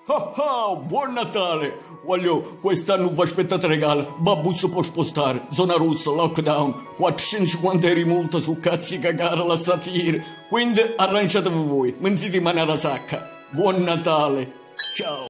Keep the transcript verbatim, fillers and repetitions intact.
Ah ah, buon Natale! Voglio, quest'anno vi aspettate regalo, Babbo si può spostare, zona rossa, lockdown, quattrocentocinquanta euro di multa su cazzi cagare la satira, quindi arrangiatevi voi, non ti rimane la sacca. Buon Natale, ciao!